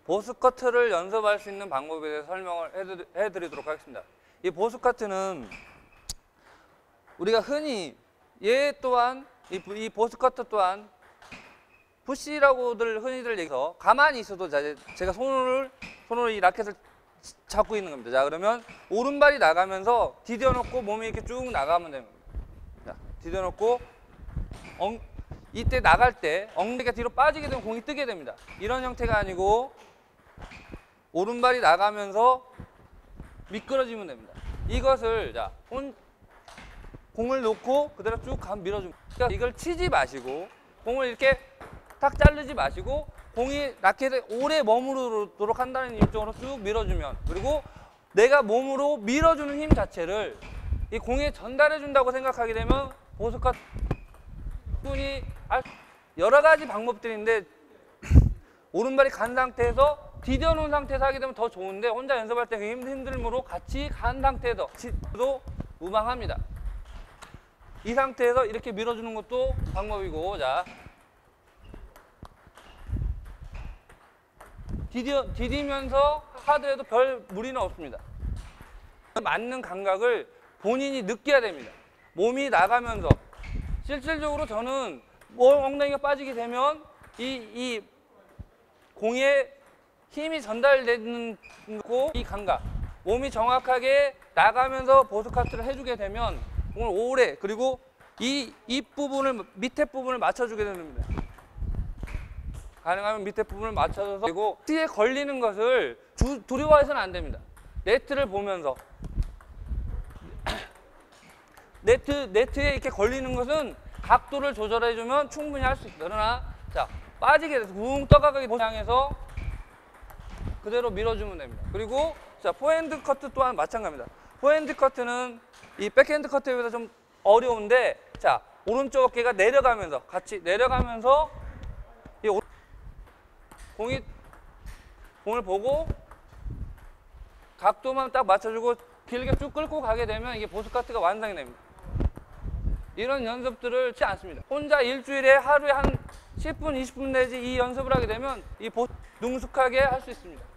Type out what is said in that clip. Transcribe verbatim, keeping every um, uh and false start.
보스커트를 연습할 수 있는 방법에 대해서 설명을 해드리, 해드리도록 하겠습니다. 이 보스커트는 우리가 흔히 얘 또한 이, 이 보스커트 또한 푸시라고들 흔히들 얘기해서 가만히 있어도 제가 손을 손으로 이 라켓을 잡고 있는 겁니다. 자, 그러면 오른발이 나가면서 디뎌 놓고 몸이 이렇게 쭉 나가면 되는 겁니다. 자, 디뎌 놓고 엉, 이때 나갈 때 엉덩이가 뒤로 빠지게 되면 공이 뜨게 됩니다. 이런 형태가 아니고 오른발이 나가면서 미끄러지면 됩니다. 이것을 자, 혼, 공을 놓고 그대로 쭉 감 밀어줍니다. 그러니까 이걸 치지 마시고 공을 이렇게 탁 자르지 마시고 공이 라켓에 오래 머무르도록 한다는 입장으로 쭉 밀어주면, 그리고 내가 몸으로 밀어주는 힘 자체를 이 공에 전달해 준다고 생각하게 되면 보스커트 분이 여러 가지 방법들인데 오른발이 간 상태에서 디뎌 놓은 상태에서 하게 되면 더 좋은데, 혼자 연습할 때 그 힘들므로 같이 간 상태에서 치도 무방합니다. 이 상태에서 이렇게 밀어주는 것도 방법이고, 자, 디뎌, 디디면서 하더라도 별 무리는 없습니다. 맞는 감각을 본인이 느껴야 됩니다. 몸이 나가면서 실질적으로 저는 뭐 엉덩이가 빠지게 되면 이, 이 공에 힘이 전달되는 거, 이 감각, 몸이 정확하게 나가면서 보스커트를 해주게 되면 공을 오래, 그리고 이, 이 부분을, 밑에 부분을 맞춰주게 됩니다. 가능하면 밑에 부분을 맞춰줘서, 그리고 네트에 걸리는 것을 주, 두려워해서는 안 됩니다. 네트를 보면서 네트, 네트에 이렇게 걸리는 것은 각도를 조절해주면 충분히 할 수 있다. 그러나 자, 빠지게 돼서 붕 떠가게 향해서 그대로 밀어주면 됩니다. 그리고 자, 포핸드 커트 또한 마찬가지입니다. 포핸드 커트는 이 백핸드 커트에 비해서 좀 어려운데, 자, 오른쪽 어깨가 내려가면서 같이 내려가면서 이 오, 공이 공을 보고 각도만 딱 맞춰주고 길게 쭉 끌고 가게 되면 이게 보스커트가 완성이 됩니다. 이런 연습들을 치지 않습니다. 혼자 일주일에 하루에 한 십 분, 이십 분 내지 이 연습을 하게 되면 이 보스 능숙하게 할 수 있습니다.